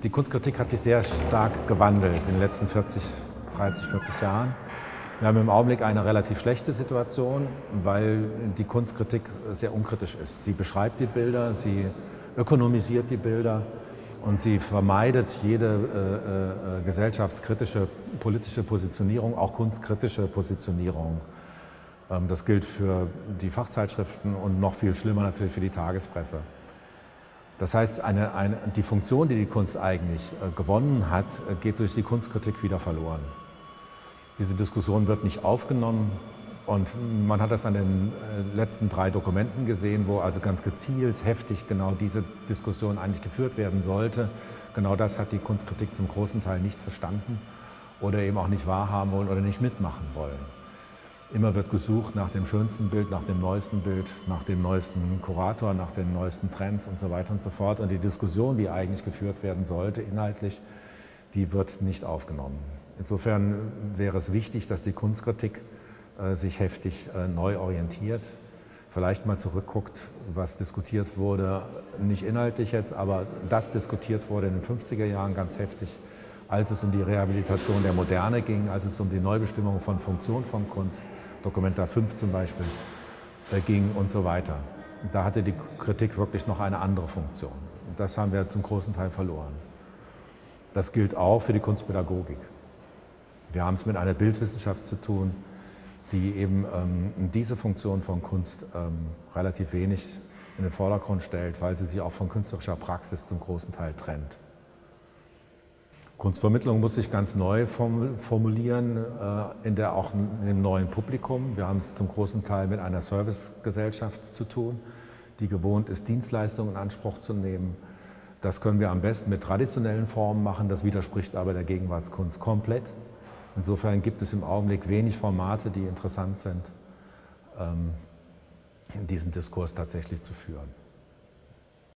Die Kunstkritik hat sich sehr stark gewandelt in den letzten 30, 40 Jahren. Wir haben im Augenblick eine relativ schlechte Situation, weil die Kunstkritik sehr unkritisch ist. Sie beschreibt die Bilder, sie ökonomisiert die Bilder und sie vermeidet jede gesellschaftskritische politische Positionierung, auch kunstkritische Positionierung. Das gilt für die Fachzeitschriften und noch viel schlimmer natürlich für die Tagespresse. Das heißt, die Funktion, die die Kunst eigentlich gewonnen hat, geht durch die Kunstkritik wieder verloren. Diese Diskussion wird nicht aufgenommen und man hat das an den letzten 3 Dokumenten gesehen, wo also ganz gezielt, heftig genau diese Diskussion eigentlich geführt werden sollte. Genau das hat die Kunstkritik zum großen Teil nicht verstanden oder eben auch nicht wahrhaben wollen oder nicht mitmachen wollen. Immer wird gesucht nach dem schönsten Bild, nach dem neuesten Bild, nach dem neuesten Kurator, nach den neuesten Trends und so weiter und so fort. Und die Diskussion, die eigentlich geführt werden sollte, inhaltlich, die wird nicht aufgenommen. Insofern wäre es wichtig, dass die Kunstkritik sich heftig neu orientiert, vielleicht mal zurückguckt, was diskutiert wurde, nicht inhaltlich jetzt, aber das diskutiert wurde in den 50er Jahren ganz heftig, als es um die Rehabilitation der Moderne ging, als es um die Neubestimmung von Funktion von Kunst, Documenta 5 zum Beispiel, ging und so weiter. Da hatte die Kritik wirklich noch eine andere Funktion. Und das haben wir zum großen Teil verloren. Das gilt auch für die Kunstpädagogik. Wir haben es mit einer Bildwissenschaft zu tun, die eben diese Funktion von Kunst relativ wenig in den Vordergrund stellt, weil sie sich auch von künstlerischer Praxis zum großen Teil trennt. Kunstvermittlung muss sich ganz neu formulieren, auch in dem neuen Publikum. Wir haben es zum großen Teil mit einer Servicegesellschaft zu tun, die gewohnt ist, Dienstleistungen in Anspruch zu nehmen. Das können wir am besten mit traditionellen Formen machen, das widerspricht aber der Gegenwartskunst komplett. Insofern gibt es im Augenblick wenig Formate, die interessant sind, diesen Diskurs tatsächlich zu führen.